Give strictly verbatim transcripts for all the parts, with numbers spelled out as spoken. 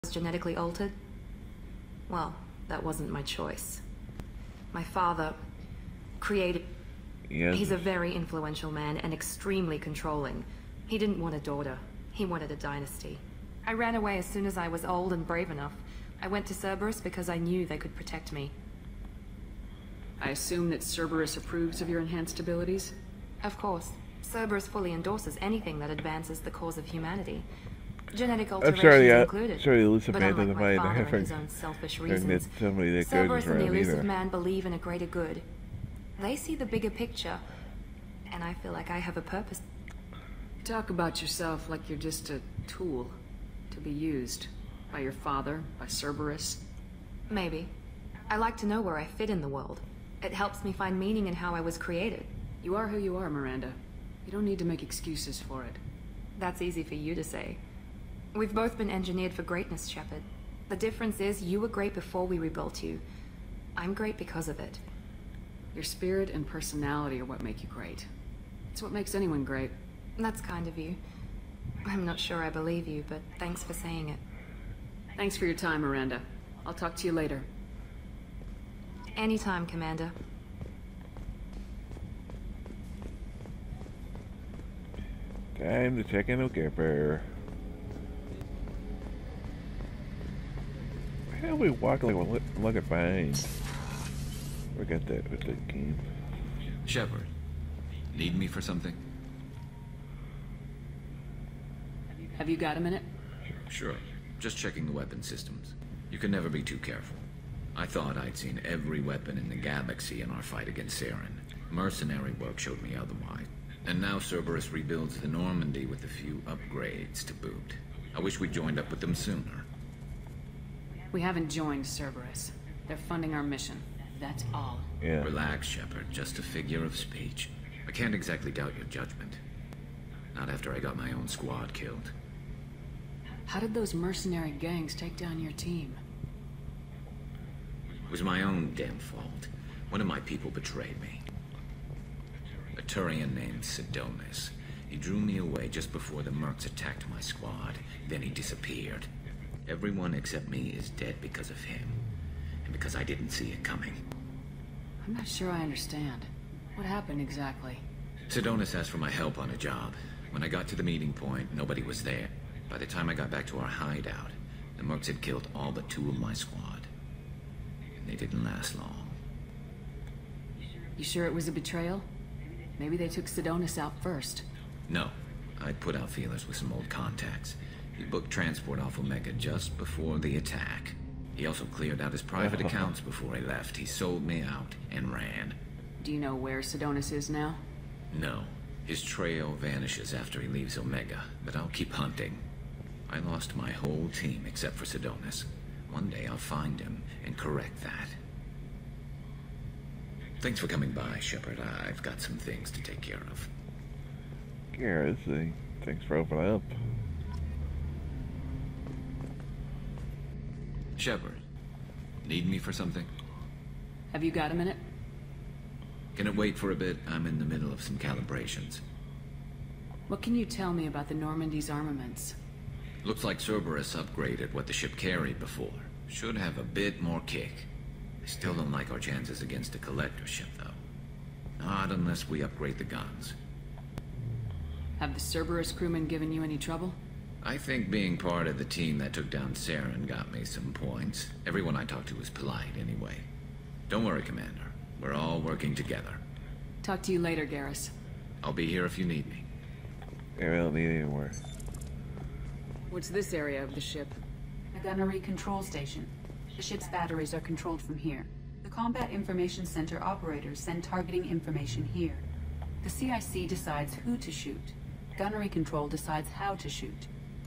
genetically altered? Well, that wasn't my choice. My father created... Yes. He's a very influential man and extremely controlling. He didn't want a daughter. He wanted a dynasty. I ran away as soon as I was old and brave enough. I went to Cerberus because I knew they could protect me. I assume that Cerberus approves of your enhanced abilities? Of course. Cerberus fully endorses anything that advances the cause of humanity. Genetic alterations I'm sorry, uh, included. sorry, Elusive But Man unlike doesn't my find father and different. his own selfish That reasons, somebody that Cerberus goes and the around Elusive either. Man believe in a greater good. They see the bigger picture, and I feel like I have a purpose. You talk about yourself like you're just a tool to be used by your father, by Cerberus. Maybe. I like to know where I fit in the world. It helps me find meaning in how I was created. You are who you are, Miranda. You don't need to make excuses for it. That's easy for you to say. We've both been engineered for greatness, Shepard. The difference is you were great before we rebuilt you. I'm great because of it. Your spirit and personality are what make you great. It's what makes anyone great. That's kind of you. I'm not sure I believe you, but thanks for saying it. Thanks for your time, Miranda. I'll talk to you later. Anytime, Commander. Time to check in with Camper. How we walk like we're looking behind? We got that with the game. Shepard, need me for something? Have you got a minute? Sure. Just checking the weapon systems. You can never be too careful. I thought I'd seen every weapon in the galaxy in our fight against Saren. Mercenary work showed me otherwise. And now Cerberus rebuilds the Normandy with a few upgrades to boot. I wish we'd joined up with them sooner. We haven't joined Cerberus. They're funding our mission. That's all. Yeah. Relax, Shepard. Just a figure of speech. I can't exactly doubt your judgment. Not after I got my own squad killed. How did those mercenary gangs take down your team? It was my own damn fault. One of my people betrayed me. A Turian named Sidonis. He drew me away just before the Mercs attacked my squad. Then he disappeared. Everyone except me is dead because of him. And because I didn't see it coming. I'm not sure I understand. What happened exactly? Sidonis asked for my help on a job. When I got to the meeting point, nobody was there. By the time I got back to our hideout, the Mercs had killed all but two of my squad. And they didn't last long. You sure it was a betrayal? Maybe they took Sidonis out first. No. I'd put out feelers with some old contacts. He booked transport off Omega just before the attack. He also cleared out his private accounts before he left. He sold me out and ran. Do you know where Sidonis is now? No. His trail vanishes after he leaves Omega, but I'll keep hunting. I lost my whole team except for Sidonis. One day I'll find him and correct that. Thanks for coming by, Shepard. I've got some things to take care of. Yeah, see. Thanks for opening up. Shepard, need me for something? Have you got a minute? Can it wait for a bit? I'm in the middle of some calibrations. What can you tell me about the Normandy's armaments? Looks like Cerberus upgraded what the ship carried before. Should have a bit more kick. I still don't like our chances against a collector ship, though. Not unless we upgrade the guns. Have the Cerberus crewmen given you any trouble? I think being part of the team that took down Saren got me some points. Everyone I talked to was polite, anyway. Don't worry, Commander. We're all working together. Talk to you later, Garrus. I'll be here if you need me. Yeah, we don't need any more. What's this area of the ship? A gunnery control station. The ship's batteries are controlled from here. The Combat Information Center operators send targeting information here. The C I C decides who to shoot. Gunnery control decides how to shoot.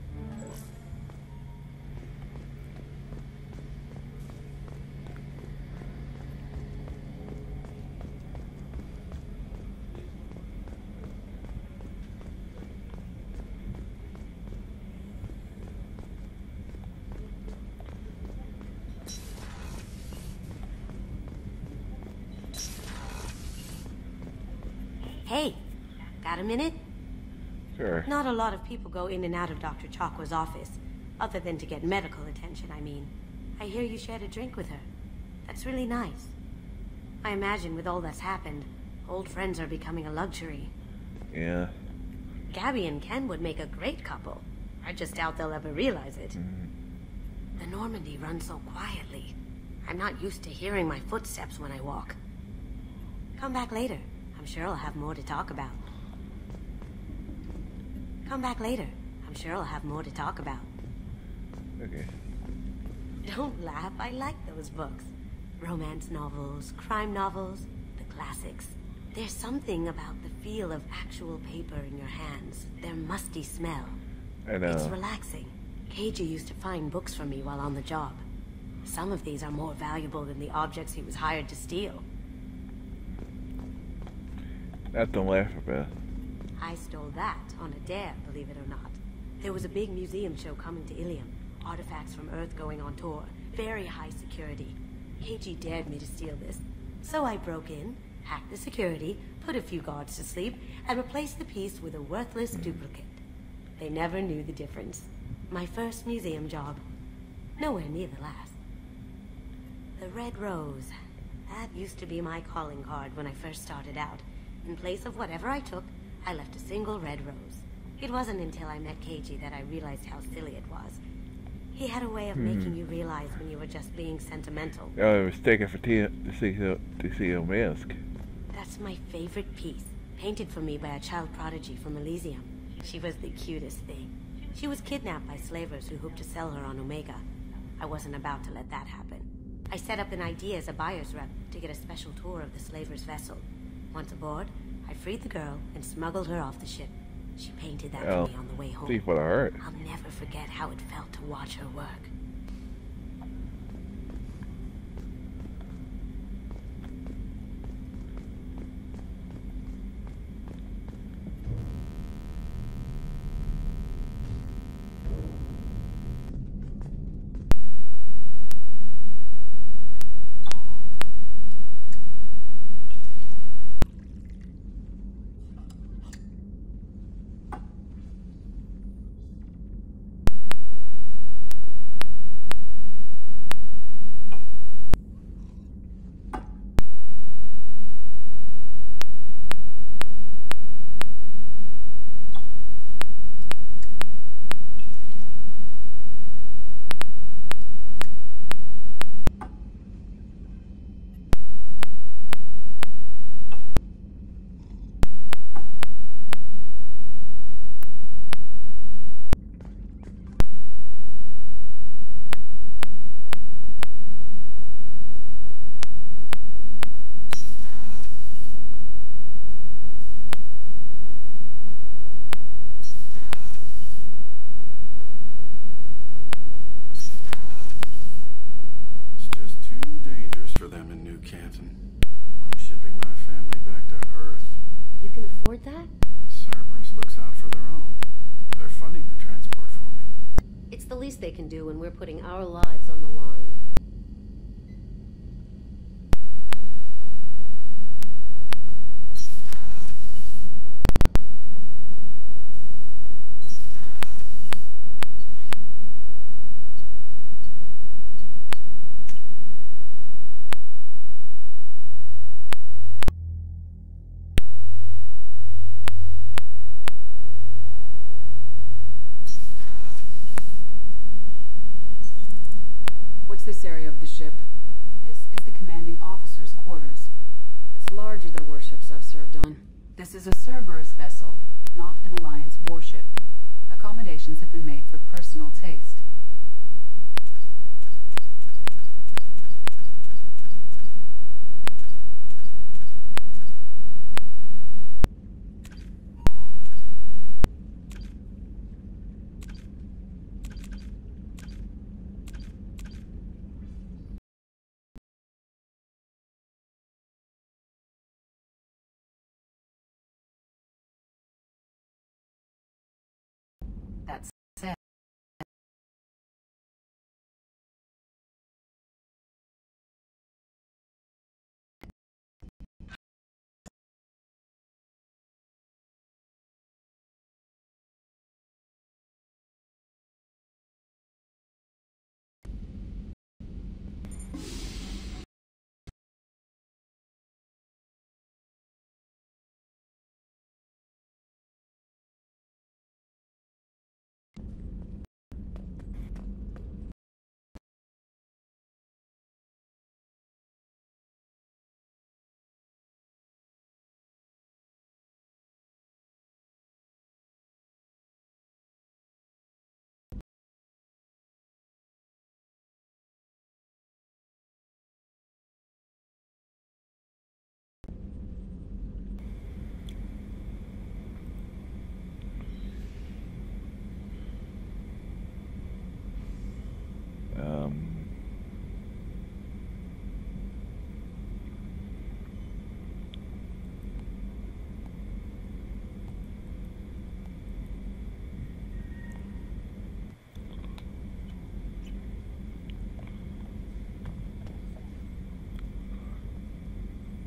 Hey, got a minute? Sure. Not a lot of people go in and out of Doctor Chakwa's office. Other than to get medical attention, I mean. I hear you shared a drink with her. That's really nice. I imagine with all that's happened, old friends are becoming a luxury. Yeah. Gabby and Ken would make a great couple. I just doubt they'll ever realize it. Mm. The Normandy runs so quietly. I'm not used to hearing my footsteps when I walk. Come back later. I'm sure I'll have more to talk about. Come back later. I'm sure I'll have more to talk about. Okay. Don't laugh. I like those books. Romance novels, crime novels, the classics. There's something about the feel of actual paper in your hands. Their musty smell. I know. It's relaxing. Keiji used to find books for me while on the job. Some of these are more valuable than the objects he was hired to steal. Not to laugh about. I stole that on a dare, believe it or not. There was a big museum show coming to Ilium. Artifacts from Earth going on tour. Very high security. Keiji dared me to steal this. So I broke in, hacked the security, put a few guards to sleep, and replaced the piece with a worthless duplicate. They never knew the difference. My first museum job. Nowhere near the last. The Red Rose. That used to be my calling card when I first started out. In place of whatever I took, I left a single red rose. It wasn't until I met Keiji that I realized how silly it was. He had a way of Hmm. making you realize when you were just being sentimental. Oh, it was taken for T to see to see a mask. That's my favorite piece, painted for me by a child prodigy from Elysium. She was the cutest thing. She was kidnapped by slavers who hoped to sell her on Omega. I wasn't about to let that happen. I set up an idea as a buyer's rep to get a special tour of the slaver's vessel. Once aboard, I freed the girl and smuggled her off the ship. She painted that Oh, for me on the way home. thief with a heart. I'll never forget how it felt to watch her work. It's just too dangerous for them in New Canton. I'm shipping my family back to Earth. You can afford that? Cerberus looks out for their own. They're funding the transport for me. It's the least they can do when we're putting our lives on the line. What's this area of the ship? This is the commanding officer's quarters. It's larger than warships I've served on. This is a Cerberus vessel, not an Alliance warship. Accommodations have been made for personal taste. That's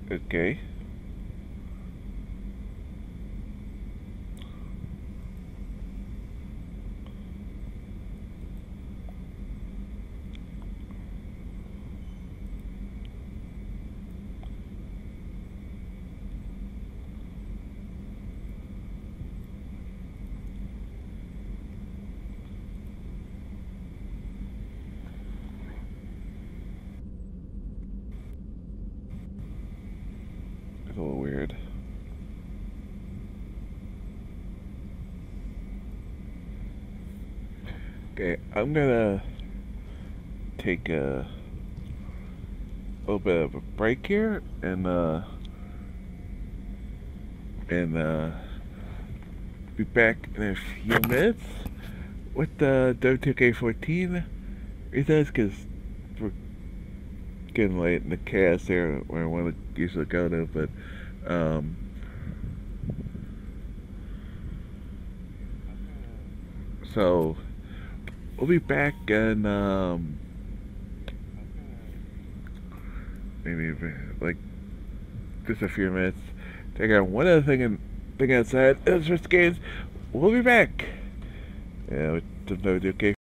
Okay. It's a little weird. Okay, I'm gonna take a little bit of a break here and uh and uh be back in a few minutes with the W two K fourteen results, because we're getting late in the cast there where I want to usually go to, but um so we'll be back in um maybe like just a few minutes. Take out one other thing and thing outside. It's just games. We'll be back. Yeah, with the W two K